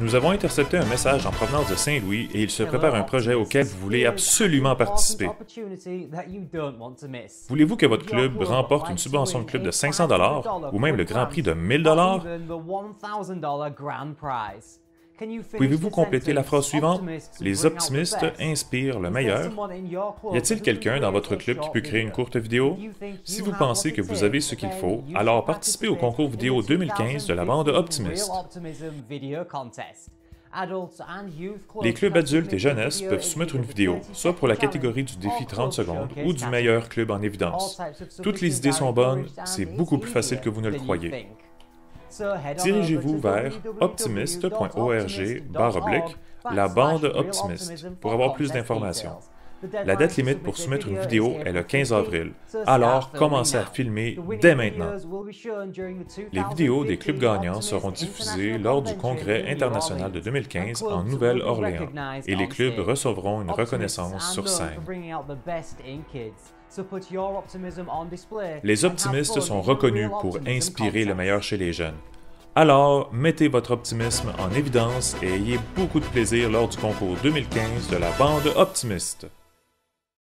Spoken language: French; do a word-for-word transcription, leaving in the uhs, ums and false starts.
Nous avons intercepté un message en provenance de Saint-Louis et il se prépare un projet auquel vous voulez absolument participer. Voulez-vous que votre club remporte une subvention de club de cinq cents dollars ou même le grand prix de mille dollars? Pouvez-vous compléter la phrase suivante? Les optimistes inspirent le meilleur. Y a-t-il quelqu'un dans votre club qui peut créer une courte vidéo? Si vous pensez que vous avez ce qu'il faut, alors participez au concours vidéo deux mille quinze de la bande Optimist. Les clubs adultes et jeunesse peuvent soumettre une vidéo, soit pour la catégorie du défi trente secondes ou du meilleur club en évidence. Toutes les idées sont bonnes, c'est beaucoup plus facile que vous ne le croyez. Dirigez-vous vers optimist point org barre oblique la bande Optimist pour avoir plus d'informations. La date limite pour soumettre une vidéo est le quinze avril, alors commencez à filmer dès maintenant. Les vidéos des clubs gagnants seront diffusées lors du Congrès international de deux mille quinze en Nouvelle-Orléans et les clubs recevront une reconnaissance sur scène. Les optimistes sont reconnus pour inspirer le meilleur chez les jeunes. Alors, mettez votre optimisme en évidence et ayez beaucoup de plaisir lors du concours deux mille quinze de la bande Optimist.